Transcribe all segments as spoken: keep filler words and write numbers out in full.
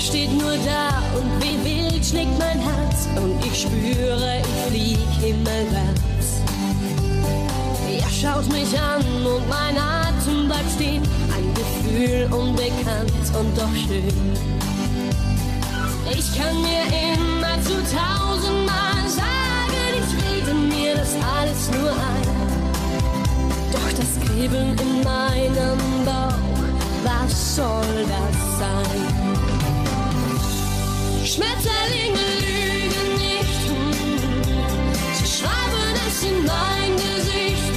steht nur da und wie wild schlägt mein Herz und ich spüre, ich flieg himmelwärts. Er schaut mich an und mein Atem bleibt stehen, ein Gefühl unbekannt und doch schön. Ich kann mir immer zu tausendmal sagen, ich rede mir das alles nur ein. Doch das Kribbeln in meinem Bauch, was soll das sein? Schmetterlinge lügen nicht, sie schreiben es in mein Gesicht.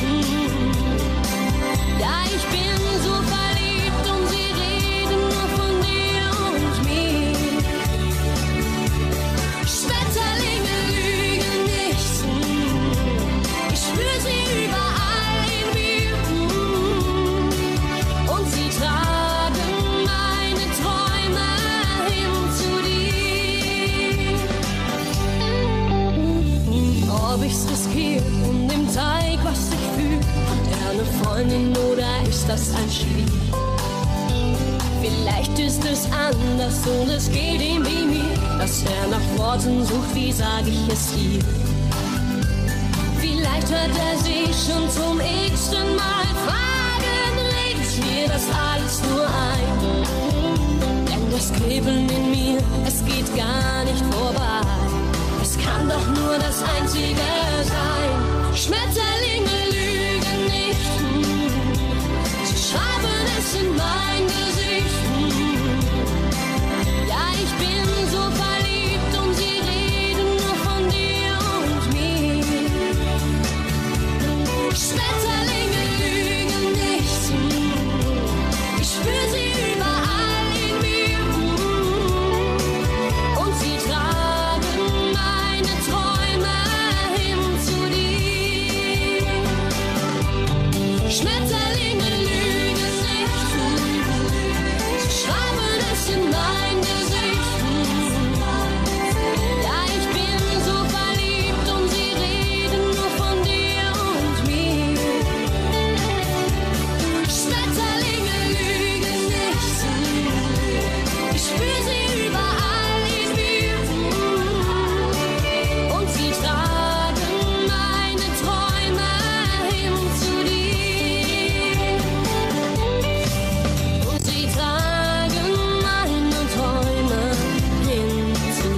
Ja, ich bin so verliebt und sie reden nur von dir und mir. Schmetterlinge lügen nicht, ich spür sie überall in mir. Und sie tragen meine Träume hin zu dir. Ob ich's riskiere um den Teig, was ich fühle, hat er eine Freundin oder ist das ein Spiel? Vielleicht ist es anders und es geht ihm wie mir, dass er nach Worten sucht, wie sag ich es hier? Vielleicht hört er sich schon zum x-ten Mal fragen, red ich mir das alles nur ein? Denn das Kribbeln in mir, es geht gar nicht vorbei. Es kann doch nur das Einzige sein. Schmetterlinge lügen nicht, sie schreiben es in mein Gesicht. Ja, ich bin so verliebt und sie reden nur von dir und mir. Schmetterlinge lügen nicht, ich spür sie überall in mir. Und sie tragen meine Träume hin zu dir. Schmetterlinge lügen nicht, sie schreiben es in mein Gesicht. Ja, ich bin so verliebt und sie reden nur von dir und mir. Schmetterlinge lügen nicht, ich spür sie überall in mir. Und sie tragen meine Träume hin zu dir. Und sie tragen meine Träume hin zu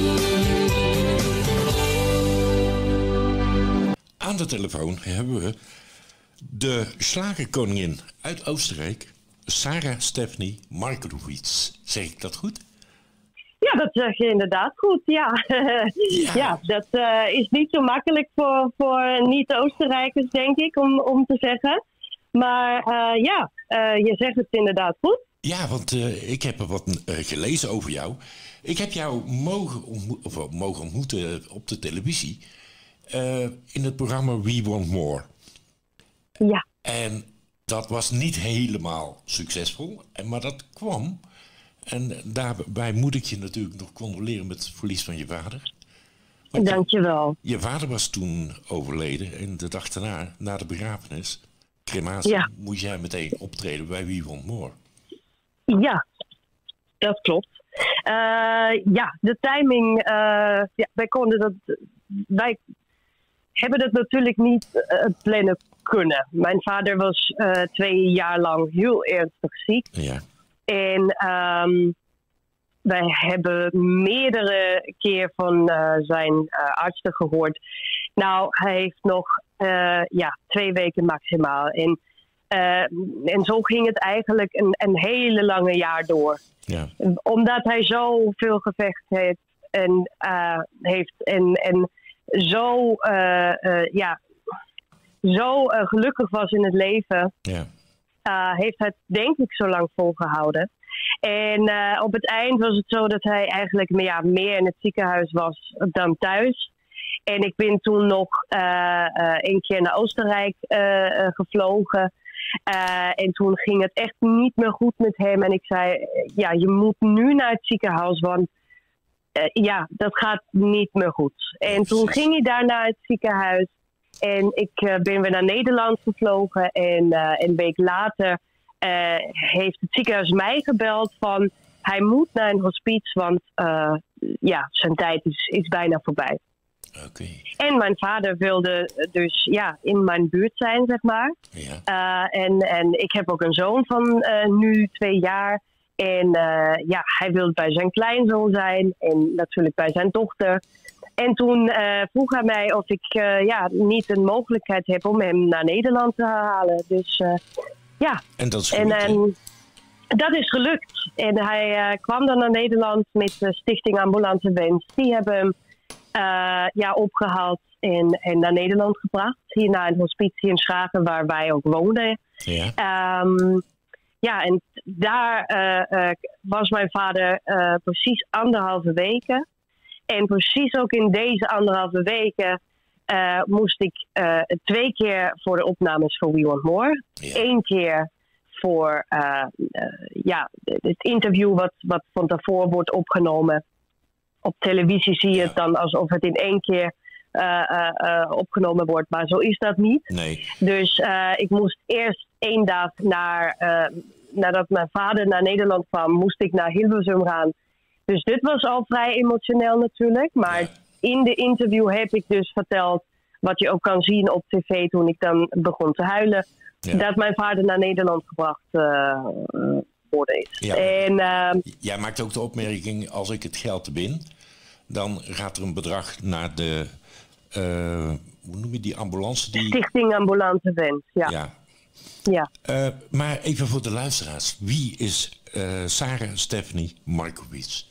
dir. Aan de telefoon hebben we de slagerkoningin uit Oostenrijk, Sarah Stephanie Markowitz. Zeg ik dat goed? Ja, dat zeg je inderdaad goed, ja. Ja. Ja, dat uh, is niet zo makkelijk voor, voor niet-Oostenrijkers, denk ik, om, om te zeggen. Maar uh, ja, uh, je zegt het inderdaad goed. Ja, want uh, ik heb er wat uh, gelezen over jou. Ik heb jou mogen, ontmo- of, uh, mogen ontmoeten op de televisie uh, in het programma We Want More. Ja. En dat was niet helemaal succesvol, en- maar dat kwam. En daarbij moet ik je natuurlijk nog condoleren met het verlies van je vader. Want je, Dankjewel. je vader was toen overleden en de dag daarna, na de begrafenis, crematie, Ja. moest jij meteen optreden bij We Want More. Ja, dat klopt. Uh, ja, de timing, uh, ja, wij konden dat, wij hebben dat natuurlijk niet uh, plannen kunnen. Mijn vader was uh, twee jaar lang heel ernstig ziek. Ja. En um, wij hebben meerdere keer van uh, zijn uh, artsen gehoord. Nou, hij heeft nog uh, ja, twee weken maximaal. En, uh, en zo ging het eigenlijk een, een hele lange jaar door. Ja. Omdat hij zoveel gevecht heeft en, uh, heeft en, en zo, uh, uh, ja, zo uh, gelukkig was in het leven. Ja. Uh, heeft hij denk ik zo lang volgehouden. En uh, op het eind was het zo dat hij eigenlijk ja, meer in het ziekenhuis was dan thuis. En ik ben toen nog uh, uh, een keer naar Oostenrijk uh, uh, gevlogen. Uh, en toen ging het echt niet meer goed met hem. En ik zei, ja, je moet nu naar het ziekenhuis, want uh, ja, dat gaat niet meer goed. En toen ging hij daar naar het ziekenhuis. En ik uh, ben weer naar Nederland gevlogen. En uh, een week later uh, heeft het ziekenhuis mij gebeld van... hij moet naar een hospice, want uh, ja, zijn tijd is, is bijna voorbij. Okay. En mijn vader wilde dus ja, in mijn buurt zijn, zeg maar. Ja. Uh, en, en ik heb ook een zoon van uh, nu twee jaar. En uh, ja, hij wilde bij zijn kleinzoon zijn en natuurlijk bij zijn dochter. En toen uh, vroeg hij mij of ik uh, ja, niet een mogelijkheid heb om hem naar Nederland te halen. Dus uh, ja. En dat is gelukt, en, en, dat is gelukt. En hij uh, kwam dan naar Nederland met de Stichting Ambulante Wens. Die hebben hem uh, ja, opgehaald en, en naar Nederland gebracht. Hier naar een hospice in Schagen waar wij ook woonden. Ja. Um, ja, en daar uh, uh, was mijn vader uh, precies anderhalve weken. En precies ook in deze anderhalve weken uh, moest ik uh, twee keer voor de opnames voor We Want More. Ja. Eén keer voor uh, uh, ja, het interview wat, wat van tevoren wordt opgenomen. Op televisie zie je ja. het dan alsof het in één keer uh, uh, uh, opgenomen wordt. Maar zo is dat niet. Nee. Dus uh, ik moest eerst één dag naar, uh, nadat mijn vader naar Nederland kwam, moest ik naar Hilversum gaan. Dus dit was al vrij emotioneel natuurlijk. Maar ja. in de interview heb ik dus verteld, wat je ook kan zien op tv toen ik dan begon te huilen, ja. dat mijn vader naar Nederland gebracht uh, worden is. Ja. En, uh, Jij maakt ook de opmerking, als ik het geld win, dan gaat er een bedrag naar de, uh, hoe noem je die ambulance? Die... Stichting Ambulante Wens, ja. ja. ja. Uh, maar even voor de luisteraars, wie is uh, Sarah Stephanie Markowitz?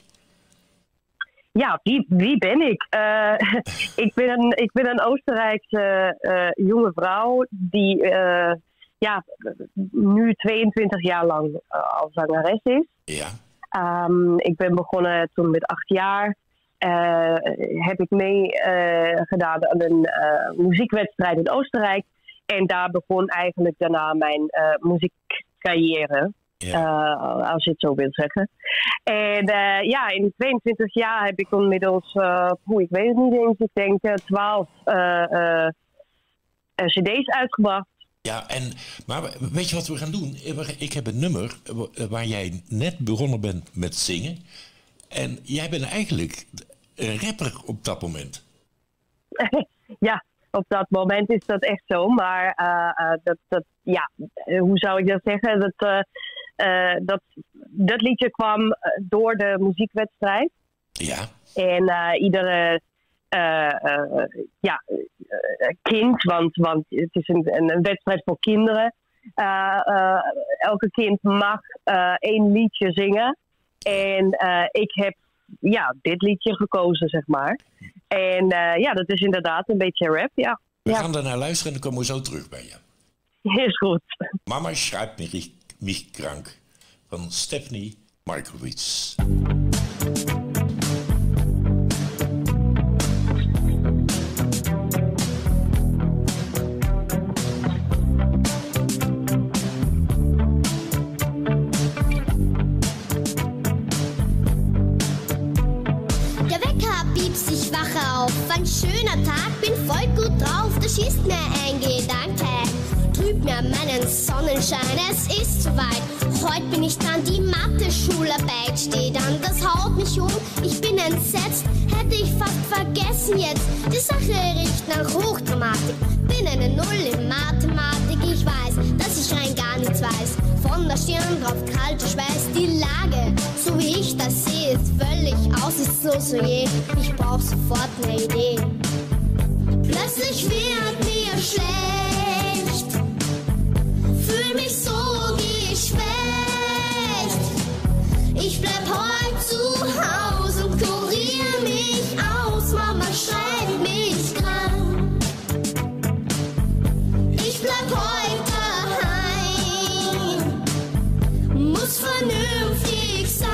Ja, wie, wie ben ik? Uh, ik, ben een, ik ben een Oostenrijkse uh, jonge vrouw die uh, ja, nu tweeëntwintig jaar lang uh, al zangeres is. Ja. Um, ik ben begonnen toen met acht jaar. Uh, heb ik mee uh, gedaan aan een uh, muziekwedstrijd in Oostenrijk. En daar begon eigenlijk daarna mijn uh, muziekcarrière. Ja. Uh, als je het zo wilt zeggen. En uh, ja, in tweeëntwintig jaar heb ik inmiddels, uh, poeh, ik weet het niet eens, ik denk uh, twaalf uh, uh, cd's uitgebracht. Ja, en, maar weet je wat we gaan doen? Ik heb een nummer waar jij net begonnen bent met zingen. En jij bent eigenlijk een rapper op dat moment. Ja, op dat moment is dat echt zo. Maar uh, uh, dat, dat, ja, hoe zou ik dat zeggen? Dat... Uh, Uh, dat, dat liedje kwam door de muziekwedstrijd. Ja. En uh, iedere uh, uh, ja, uh, kind, want, want het is een, een wedstrijd voor kinderen. Uh, uh, elke kind mag uh, één liedje zingen. En uh, ik heb ja, dit liedje gekozen, zeg maar. En uh, ja, dat is inderdaad een beetje rap, ja. We ja. gaan daarnaar luisteren en dan komen we zo terug bij je. Is goed. Mama schrijft mich, mich krank van Stephanie Markowitz. Der Wecker piepst, ich wache auf. Ein schöner Tag, bin voll gut drauf. Da schießt mir ein Gedanke, trübt mir meinen Sonnenschein. Es ist soweit, heute bin ich dran. Die Mathe-Schularbeit steht an, das haut mich um. Ich bin entsetzt, hätte ich fast vergessen jetzt. Die Sache riecht nach Hochdramatik. Bin eine Null in Mathematik. Ich weiß, dass ich rein gar nichts weiß. Von der Stirn drauf kalter Schweiß. Die Lage, so wie ich das sehe, ist völlig aussichtslos. Oh je, ich brauch sofort eine Idee. Plötzlich wird mir schlecht, fühl mich so geschwächt. Ich bleib heute zu Hause und kurier mich aus. Mama schreibt mich krank. Ich bleib heute daheim, muss vernünftig sein.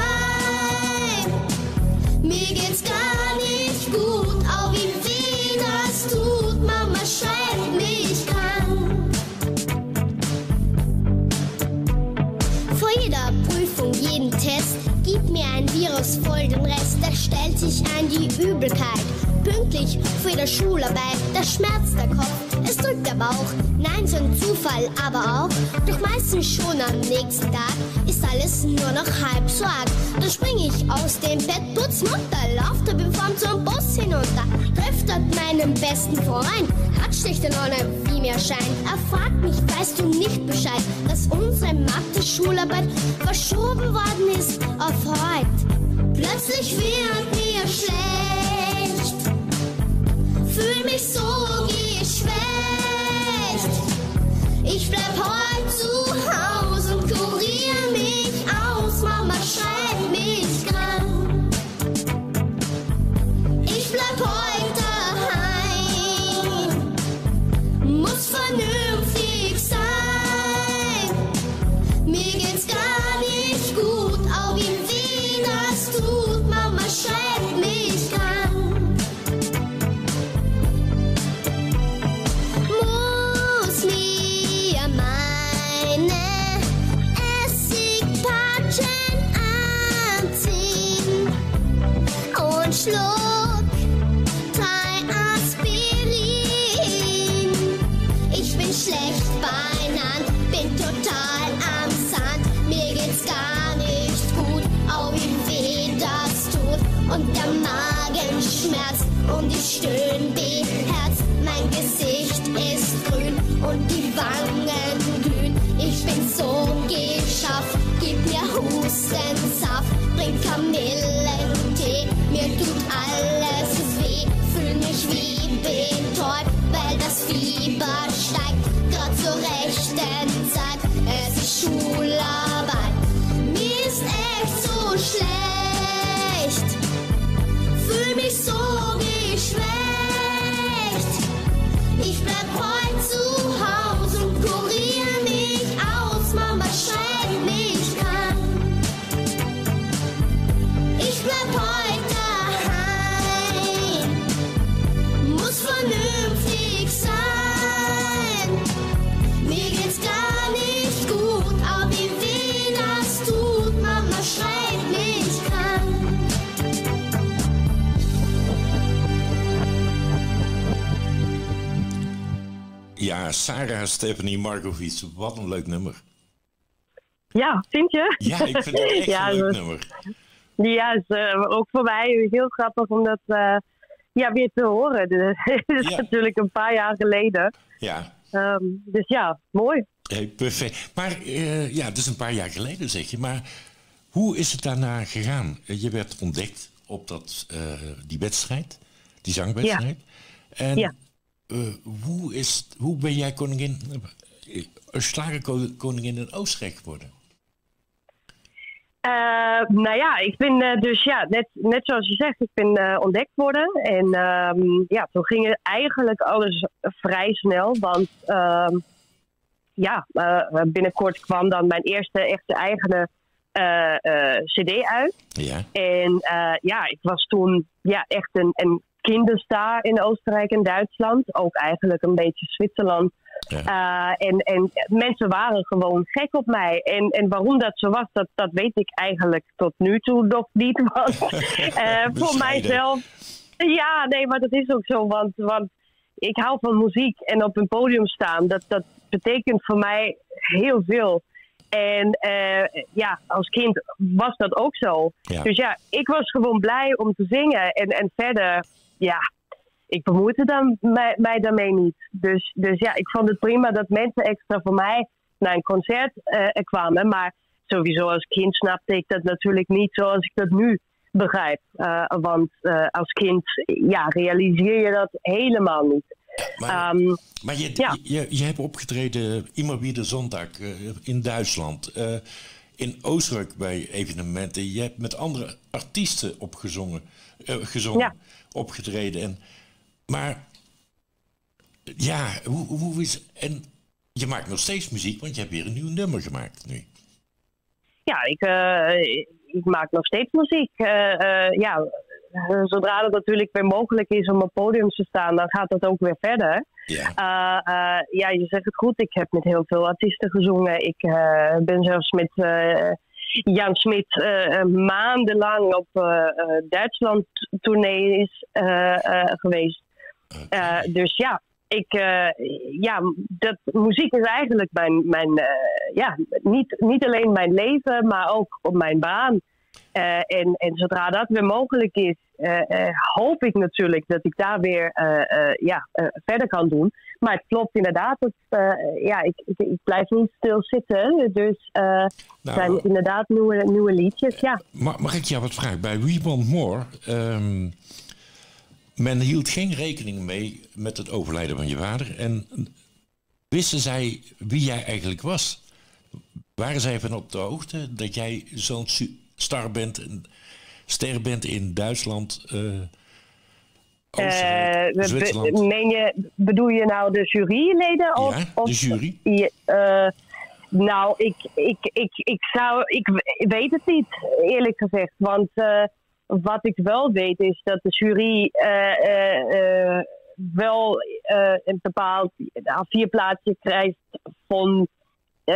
Mir geht's gar nicht gut, auch wie weh das tut. Mama schreibt mich krank. Vor jeder Prüfung, jeden Test, gibt mir ein Virus voll den Rest. Da stellt sich ein die Übelkeit. Pünktlich für die Schularbeit, da schmerzt der Kopf, es drückt der Bauch. Nein, so ein Zufall, aber auch. Doch meistens schon am nächsten Tag ist ist alles nur noch halb so arg. Da spring ich aus dem Bett, putz munter, lauf der Form zum Bus hinunter. Treff dort meinen besten Freund, hat schlechte Laune, wie mir scheint. Er fragt mich, weißt du nicht Bescheid, dass unsere Mathe-Schularbeit verschoben worden ist auf heute. Plötzlich wird mir schlecht, fühl mich so geschwächt. Ich bleib heute zu Hause und kurier mich aus. Mama schreibt mich krank. Ich bleib heute daheim, muss vernünftig sein. Mir geht's gar nicht gut, auch wie weh das tut. Mama schreibt mich krank. Muss mir meine Essigpatschen anziehen und schluck drei Aspirin. Ich bin schlecht beieinander, bin total am Sand. Mir geht's gar nicht gut, auch wie weh das tut. Und der Magen schmerzt und ich stöhn beherzt. Mein Gesicht ist grün und die Wangen glühen. Ich bin so geschafft, gib mir Hustensaft, bring Kamillentee, mir tut alles weh, fühl mich wie betäubt, weil das Fieber steigt, grad zur rechten Zeit, es ist Schularbeit, mir ist echt so schlecht, fühl mich so geschwächt, ich bleib heute zu Hause und kurier mich aus, Mama schreibt mich krank. Ich bleib heute daheim, muss vernünftig sein. Mir geht's gar nicht gut, auch wie weh das tut, Mama schreibt mich krank. Ja, Sarah Stephanie Markovic, wat een leuk nummer. Ja, vind je? Ja, ik vind het echt Ja, een leuk dat- nummer. Ja, is uh, ook voor mij heel grappig om dat uh, ja, weer te horen. Dus, het is Ja. natuurlijk een paar jaar geleden. Ja, Um, dus ja, mooi. hey, perfect. Maar uh, ja, het is een paar jaar geleden zeg je. Maar hoe is het daarna gegaan? Uh, je werd ontdekt op dat, uh, die wedstrijd, die zangwedstrijd. En Ja. uh, hoe, is, hoe ben jij koningin, uh, slagerkoningin in Oostenrijk geworden? Uh, nou ja, ik ben uh, dus ja, net, net zoals je zegt, ik ben uh, ontdekt worden. En um, ja, toen ging het eigenlijk alles vrij snel. Want um, ja, uh, binnenkort kwam dan mijn eerste echte eigen uh, uh, cd uit. Ja. En uh, ja, ik was toen ja, echt een, een kinderster in Oostenrijk en Duitsland. Ook eigenlijk een beetje Zwitserland. Ja. Uh, en, en mensen waren gewoon gek op mij. En, en waarom dat zo was, dat, dat weet ik eigenlijk tot nu toe nog niet. Want uh, voor mijzelf... Ja, nee, maar dat is ook zo. Want, want ik hou van muziek en op een podium staan. Dat, dat betekent voor mij heel veel. En uh, ja, als kind was dat ook zo. Ja. Dus ja, ik was gewoon blij om te zingen. En, en verder, ja... Ik bemoeide dan mij, mij daarmee niet. Dus, dus ja, ik vond het prima dat mensen extra voor mij naar een concert uh, kwamen. Maar sowieso als kind snapte ik dat natuurlijk niet zoals ik dat nu begrijp. Uh, want uh, als kind ja, realiseer je dat helemaal niet. Maar, um, maar je, ja. je, je hebt opgetreden Immer wieder Sonntag uh, in Duitsland. Uh, in Oostenrijk bij evenementen. Je hebt met andere artiesten opgezongen, uh, gezongen, Ja. opgetreden. En, maar ja, hoe, hoe is... En je maakt nog steeds muziek, want je hebt weer een nieuw nummer gemaakt nu. Ja, ik, uh, ik maak nog steeds muziek. Uh, uh, ja, zodra het natuurlijk weer mogelijk is om op podium te staan, dan gaat dat ook weer verder. Ja. Uh, uh, ja, je zegt het goed. Ik heb met heel veel artiesten gezongen. Ik uh, ben zelfs met uh, Jan Smit uh, maandenlang op uh, uh, Duitsland tournees uh, uh, geweest. Uh, dus ja, ik, uh, ja, dat, muziek is eigenlijk mijn, mijn uh, ja, niet, niet alleen mijn leven, maar ook op mijn baan. Uh, en, en zodra dat weer mogelijk is, uh, uh, hoop ik natuurlijk dat ik daar weer uh, uh, ja, uh, verder kan doen. Maar het klopt inderdaad, dat, uh, ja, ik, ik, ik blijf niet stil zitten. Dus uh, nou, er zijn inderdaad nieuwe, nieuwe liedjes, ja. Mag, mag ik jou wat vragen? Bij We Want More, um, men hield geen rekening mee met het overlijden van je vader. En wisten zij wie jij eigenlijk was? Waren zij van op de hoogte dat jij zo'n star bent, een ster bent in Duitsland, uh, Oostenrijk, uh, Zwitserland? Meen je, bedoel je nou de juryleden? Of, ja, of, de jury. Uh, nou, ik, ik, ik, ik, zou, ik weet het niet, eerlijk gezegd. Want uh, wat ik wel weet is dat de jury uh, uh, uh, wel uh, een bepaald A vier plaatsje krijgt van uh,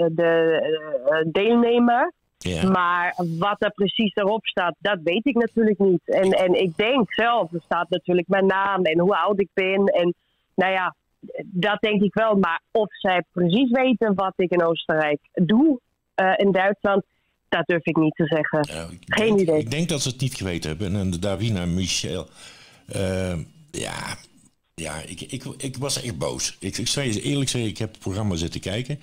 de uh, deelnemer. Ja. Maar wat er precies erop staat, dat weet ik natuurlijk niet. En, en ik denk zelf, er staat natuurlijk mijn naam en hoe oud ik ben. En nou ja, dat denk ik wel. Maar of zij precies weten wat ik in Oostenrijk doe, uh, in Duitsland, dat durf ik niet te zeggen. Uh, Geen denk, idee. Ik denk dat ze het niet geweten hebben. En de Davina Michel, uh, ja, ja ik, ik, ik was echt boos. Ik, ik zou je eerlijk zeggen, ik heb het programma zitten kijken.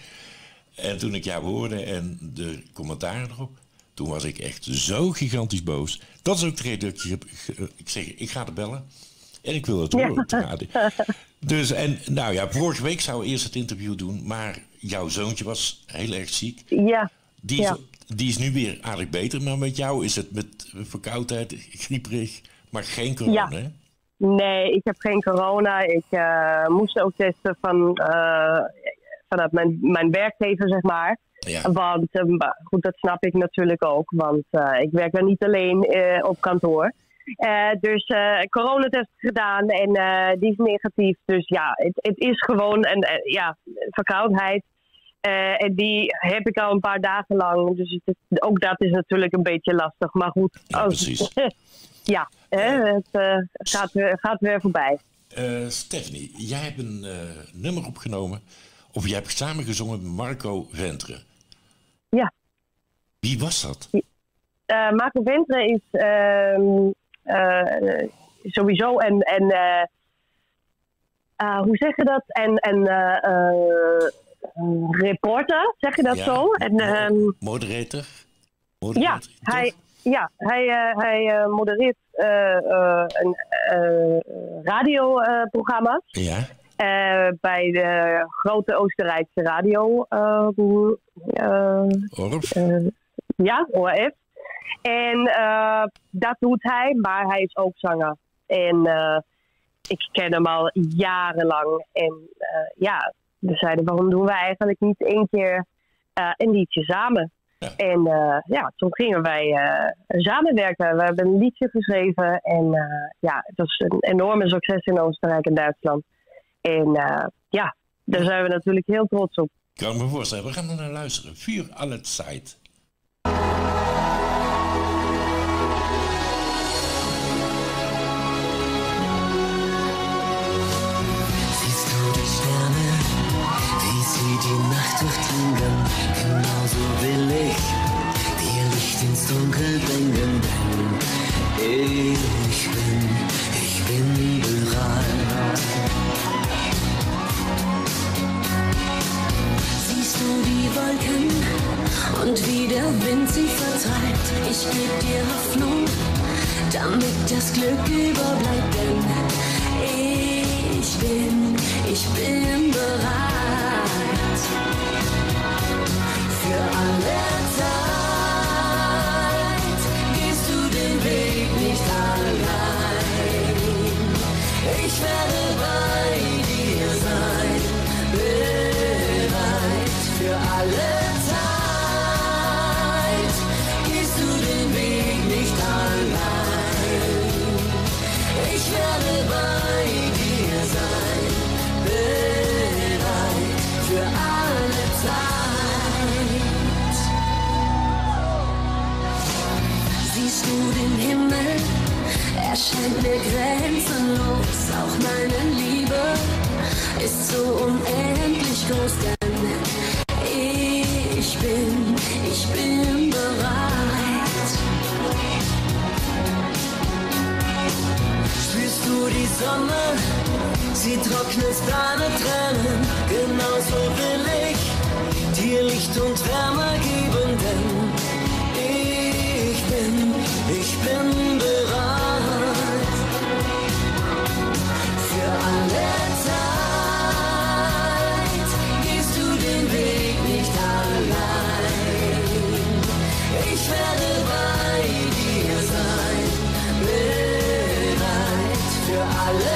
En toen ik jou hoorde en de commentaren erop, toen was ik echt zo gigantisch boos. Dat is ook de reden dat ik, ik zeg, ik ga er bellen en ik wil het horen. Ja. Dus, en nou ja, vorige week zou eerst het interview doen, maar jouw zoontje was heel erg ziek. Ja. Die is, ja. die is nu weer aardig beter, maar met jou is het met verkoudheid, grieperig, maar geen corona, ja. hè? Nee, ik heb geen corona. Ik uh, moest ook testen van... Uh, vanuit mijn, mijn werkgever, zeg maar. Ja. Want, uh, goed, dat snap ik natuurlijk ook. Want uh, ik werk dan niet alleen uh, op kantoor. Uh, dus uh, coronatest gedaan en uh, die is negatief. Dus ja, het, het is gewoon een uh, ja, verkoudheid. Uh, en die heb ik al een paar dagen lang. Dus het, ook dat is natuurlijk een beetje lastig. Maar goed. Ja, oh, precies. ja, uh, het uh, gaat, weer, gaat weer voorbij. Uh, Stephanie, jij hebt een uh, nummer opgenomen... Of je hebt samengezongen met Marco Ventre. Ja. Wie was dat? Uh, Marco Ventre is uh, uh, sowieso een, een uh, uh, hoe zeg je dat? Een, een uh, uh, reporter, zeg je dat ja, zo? En, um, moderator? moderator? Ja, hij, ja, hij, uh, hij uh, modereert uh, uh, een uh, radioprogramma's. Ja. Uh, bij de grote Oostenrijkse radio. Uh, uh, O R F? Uh, ja, O R F. En uh, dat doet hij, maar hij is ook zanger. En uh, ik ken hem al jarenlang. En uh, ja, we zeiden, waarom doen we eigenlijk niet één keer uh, een liedje samen? Ja. En uh, ja, toen gingen wij uh, samenwerken. We hebben een liedje geschreven. En uh, ja, het was een enorme succes in Oostenrijk en Duitsland. En uh, ja, daar zijn we natuurlijk heel trots op. Ik kan me voorstellen, we gaan er naar luisteren. Für alle Zeit. Siehst du die Sterne, wie sie die Nacht durchdringen? Genauso will ich dir Licht ins Dunkel bringen. Denn ich bin, ich bin bereit. Die Wolken und wie der Wind sie vertreibt. Ich geb dir Hoffnung, damit das Glück überbleibt. Denn ich bin, ich bin bereit für alle Zeit. Gehst du den Weg nicht allein? Ich werde bei dir sein. Für alle Zeit gehst du den Weg nicht allein. Ich werde bei dir sein, bereit für alle Zeit. Siehst du den Himmel? Er scheint mir grenzenlos, auch meine Liebe. ist so unendlich groß, denn ich bin, ich bin bereit. Spürst du die Sonne? Sie trocknet deine Tränen. Genauso will ich dir Licht und Wärme geben, denn ich bin, ich bin bereit für alle Zeit. Gehst du den Weg nicht allein? Ich werde bei dir sein, bereit für alle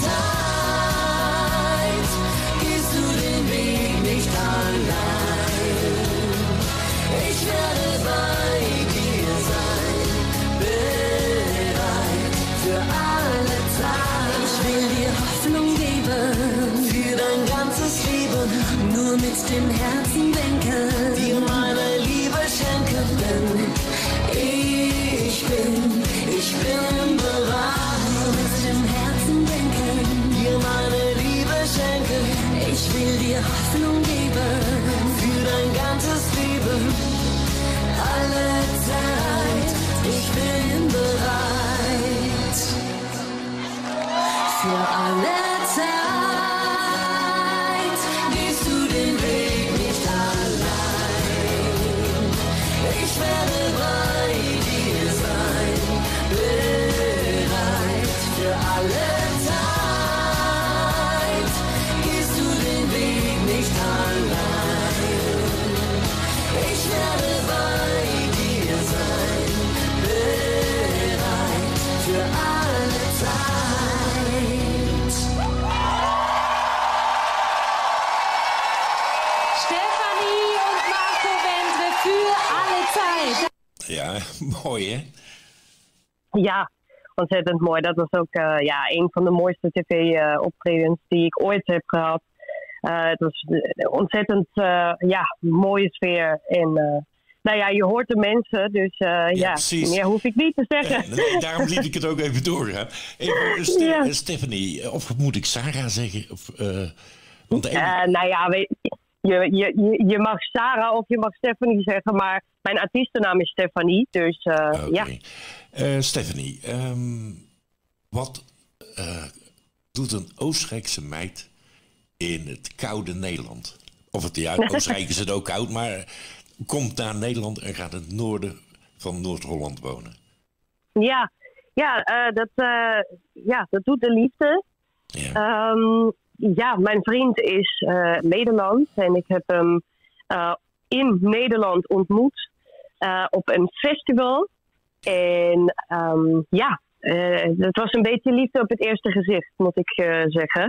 Zeit. Gehst du den Weg nicht allein? Ich werde bei dir sein, bereit für alle Zeit. Ich will dir Hoffnung geben, für dein ganzes Leben, nur mit dem Herzen denken, dir meine Liebe schenken, denn ich bin, ich bin bereit. Nur mit dem Herzen denken, dir meine Liebe schenken. Ich will dir Hoffnung geben, für dein ganzes Leben, alle Zeit. Ich bin bereit für alle Zeit. Gehst du den Weg nicht allein? Ich werde bei dir sein, bereit für alle Zeit. Gehst du den Weg nicht allein? Ich werde bei dir sein, bereit für alle Zeit. Stefanie und Marco Wendle für alle Zeit. Ja, mooi hè? Ja, ontzettend mooi. Dat was ook uh, ja, een van de mooiste tv-optredens die ik ooit heb gehad. Uh, het was een ontzettend uh, ja, mooie sfeer. En uh, nou ja, je hoort de mensen, dus uh, ja, ja meer hoef ik niet te zeggen. Uh, daarom liet ik het ook even doorgaan. Even, Ste ja. Stephanie, of moet ik Sarah zeggen? Of, uh, want de ene... uh, nou ja, weet, je, je, je, je mag Sarah of je mag Stephanie zeggen, maar mijn artiestennaam is Stephanie, dus uh, okay. ja. Uh, Stephanie, um, wat uh, doet een Oostenrijkse meid in het koude Nederland? Of het, ja, Oostenrijk is het ook koud, maar komt naar Nederland en gaat in het noorden van Noord-Holland wonen. Ja, ja, uh, dat, uh, ja, dat doet de liefde. Ja, um, ja mijn vriend is uh, Nederlands en ik heb hem uh, in Nederland ontmoet uh, op een festival. En um, ja, uh, het was een beetje liefde op het eerste gezicht, moet ik uh, zeggen.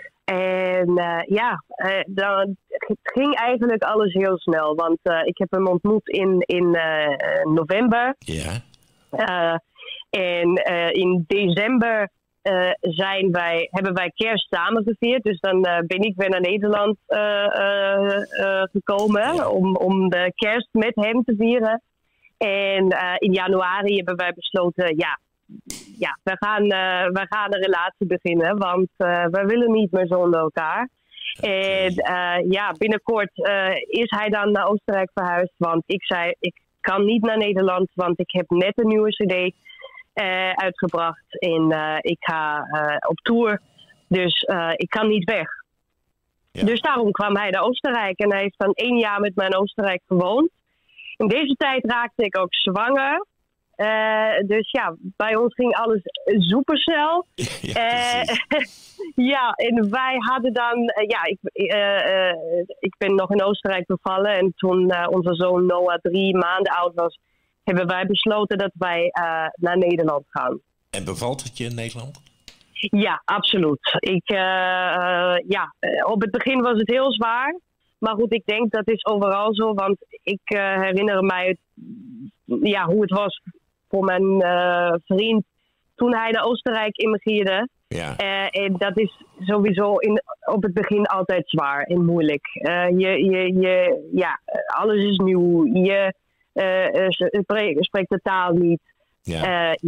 En uh, ja, uh, dan ging eigenlijk alles heel snel. Want uh, ik heb hem ontmoet in, in uh, november. ja. Uh, en uh, in december uh, zijn wij, hebben wij kerst samen gevierd. Dus dan uh, ben ik weer naar Nederland uh, uh, uh, gekomen Ja. om, om de kerst met hem te vieren. En uh, in januari hebben wij besloten, ja, ja we, gaan, uh, we gaan een relatie beginnen. Want uh, we willen niet meer zonder elkaar. En uh, ja, binnenkort uh, is hij dan naar Oostenrijk verhuisd. Want ik zei, ik kan niet naar Nederland, want ik heb net een nieuwe cd uh, uitgebracht. En uh, ik ga uh, op tour, dus uh, ik kan niet weg. Ja. Dus daarom kwam hij naar Oostenrijk. En hij heeft dan één jaar met mij in Oostenrijk gewoond. In deze tijd raakte ik ook zwanger. Uh, dus ja, bij ons ging alles super snel. Ja, uh, ja, en wij hadden dan... Uh, ja, ik, uh, uh, ik ben nog in Oostenrijk bevallen. En toen uh, onze zoon Noah drie maanden oud was, hebben wij besloten dat wij uh, naar Nederland gaan. En bevalt het je in Nederland? Ja, absoluut. Ik, uh, uh, ja, op het begin was het heel zwaar. Maar goed, ik denk dat is overal zo. Want ik uh, herinner mij het, ja, hoe het was voor mijn uh, vriend toen hij naar Oostenrijk immigreerde. Ja. Uh, en dat is sowieso in, op het begin altijd zwaar en moeilijk. Uh, je, je, je, ja, alles is nieuw. Je uh, spreekt, spreekt de taal niet. Ja. Uh, ja,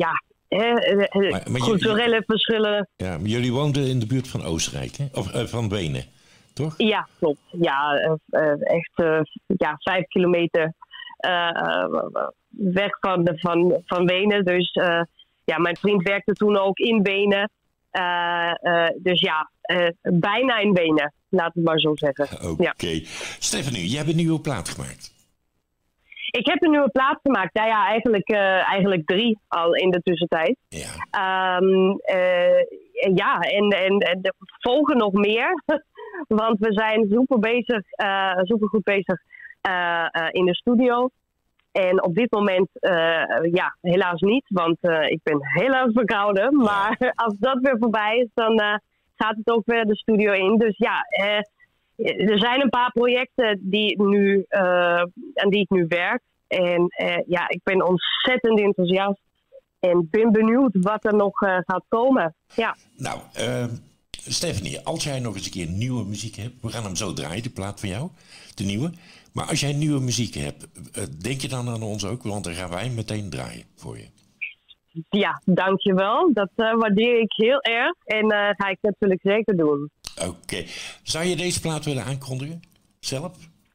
hè, eh, Maar- maar culturele jullie- verschillen. Ja, maar jullie woonden in de buurt van Oostenrijk, hè? Of eh, van Wenen, toch? Ja, klopt. Ja, eh, eh, echt eh, ja, vijf kilometer eh, eh, weg van, de, van, van Wenen. Dus uh, ja, mijn vriend werkte toen ook in Wenen. Uh, uh, dus ja, uh, bijna in Wenen, laat het maar zo zeggen. Oké. Ja. Stephanie, jij hebt een nieuwe plaat gemaakt. Ik heb een nieuwe plaat gemaakt. Nou ja, eigenlijk, uh, eigenlijk drie al in de tussentijd. Ja. Um, uh, ja, en, en, en er volgen nog meer. Want we zijn super bezig, uh, super goed bezig uh, uh, in de studio. En op dit moment, uh, ja, helaas niet. Want uh, ik ben helaas verkouden. Maar ja. Als dat weer voorbij is, dan uh, gaat het ook weer de studio in. Dus ja, uh, er zijn een paar projecten die nu, uh, aan die ik nu werk. En uh, ja, ik ben ontzettend enthousiast. En ben benieuwd wat er nog uh, gaat komen. Ja. Nou, uh, Stephanie, als jij nog eens een keer nieuwe muziek hebt... We gaan hem zo draaien, de plaat van jou. De nieuwe. Maar als jij nieuwe muziek hebt, uh, denk je dan aan ons ook? Want dan gaan wij meteen draaien voor je. Ja, dankjewel. Dat uh, waardeer ik heel erg. En uh, ga ik natuurlijk zeker doen. Oké. Okay. Zou je deze plaat willen aankondigen? Zelf?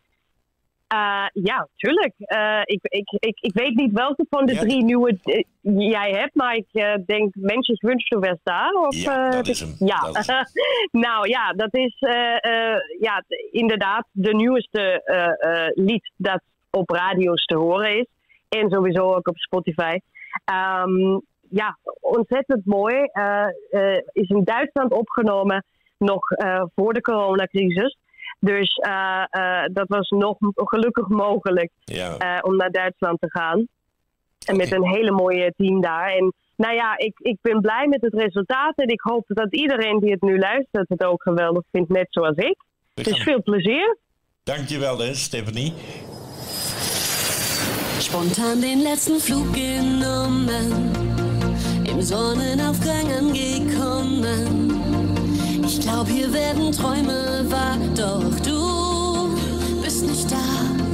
Uh, ja, tuurlijk. Uh, ik, ik, ik, ik weet niet welke van de ja, drie nieuwe uh, jij hebt, maar ik uh, denk Mensch, ich wünsche du wärst da. Of, ja, uh, dat is hem. Ja. Dat is hem. Nou ja, dat is uh, uh, ja, inderdaad de nieuwste uh, uh, lied dat op radio's te horen is. En sowieso ook op Spotify. Um, ja, ontzettend mooi. Uh, uh, is in Duitsland opgenomen, nog uh, voor de coronacrisis. Dus uh, uh, dat was nog gelukkig mogelijk ja. uh, om naar Duitsland te gaan. En okay. Met een hele mooie team daar. En nou ja, ik, ik ben blij met het resultaat. En ik hoop dat iedereen die het nu luistert het ook geweldig vindt, net zoals ik. We dus gaan... veel plezier. Dankjewel, hè, Stephanie. Spontan den letzten Flug genommen, im Sonnenaufgang angekommen. Ich glaub, hier werden Träume wahr, doch du bist nicht da.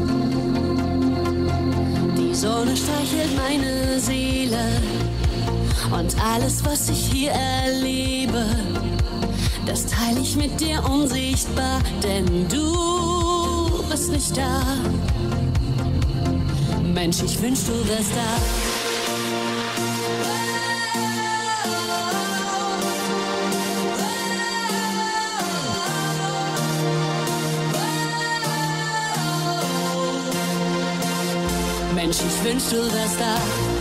Die Sonne streichelt meine Seele und alles, was ich hier erlebe, das teile ich mit dir unsichtbar, denn du bist nicht da. Mensch, ich wünsch, du wärst da. Mensch, ich wünsch, du wärst da.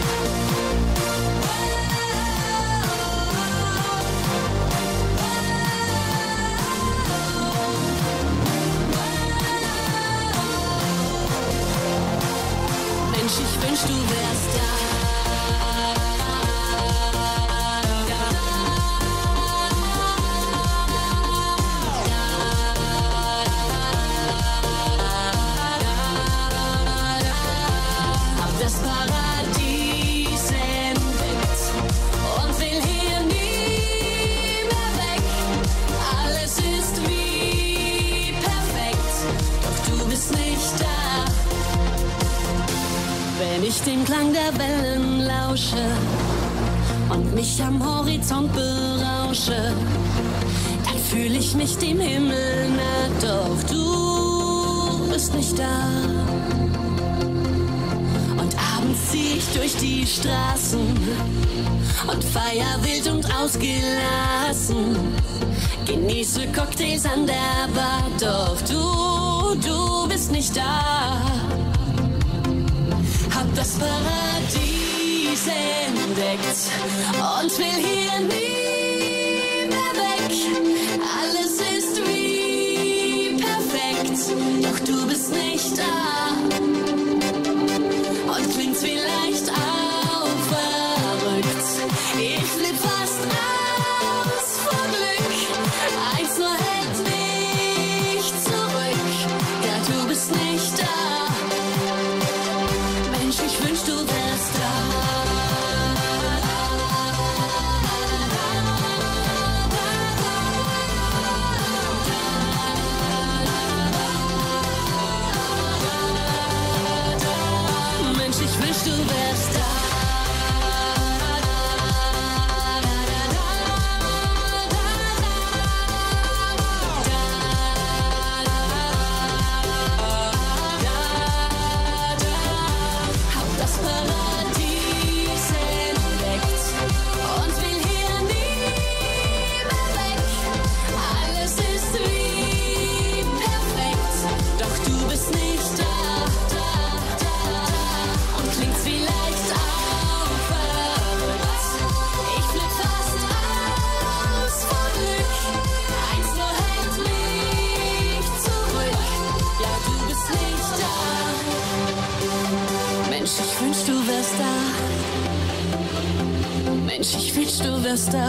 Mensch, ich wünsch, du wärst da. Das Paradies entdeckt und will hier nie mehr weg. Alles ist wie perfekt, doch du bist nicht da. Wenn ich dem Klang der Wellen lausche und mich am Horizont berausche, dann fühle ich mich dem Himmel nah, doch du bist nicht da. Zieh ich durch die Straßen und feier wild und ausgelassen. Genieße Cocktails an der Bar, doch du, du bist nicht da. Hab das Paradies entdeckt und will hier nie mehr weg. Alles ist wie perfekt, doch du bist nicht da. Und klingt's vielleicht auch verrückt. Ich flipp fast aus vor Glück. Eins nur hält mich zurück. Ja, du bist nicht da. Mensch, ich wünsch, du wärst da. Ich wünsch, du wärst da. Mensch, ich wünsch, du wärst da. Mensch, ich wünsch, du wärst da.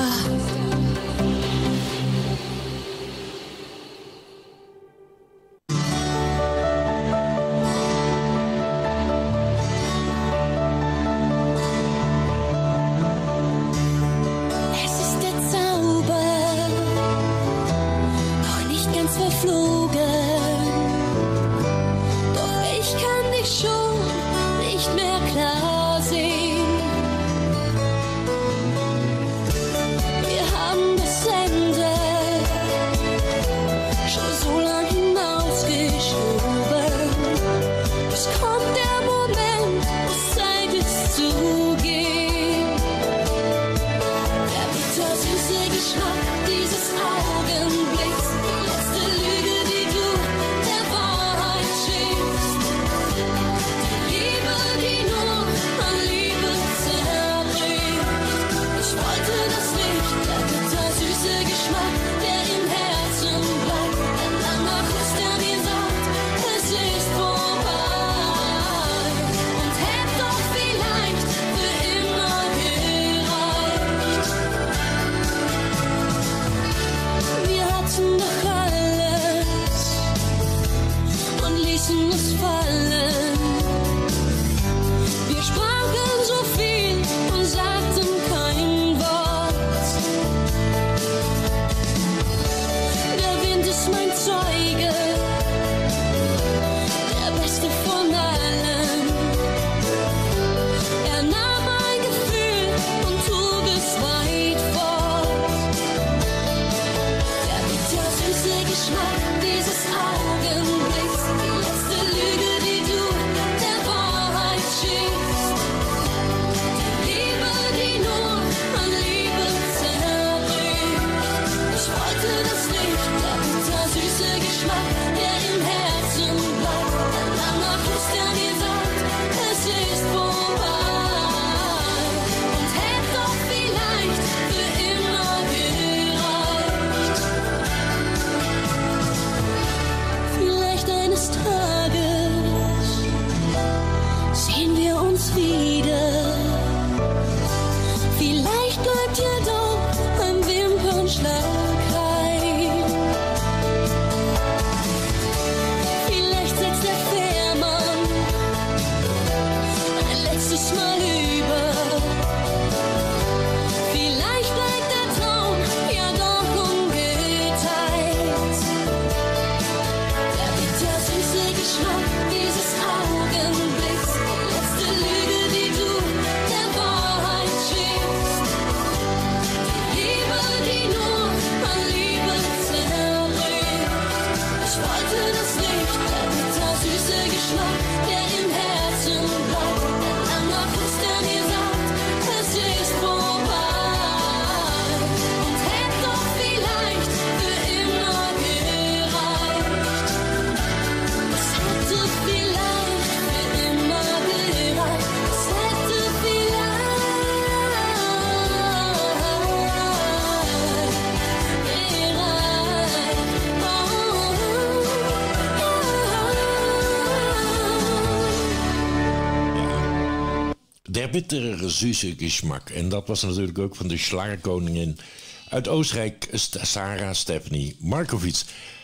Der bittere, süße Geschmack. En dat was natuurlijk ook van de Schlagerkoningin uit Oostenrijk, Sarah Stephanie Markowitz.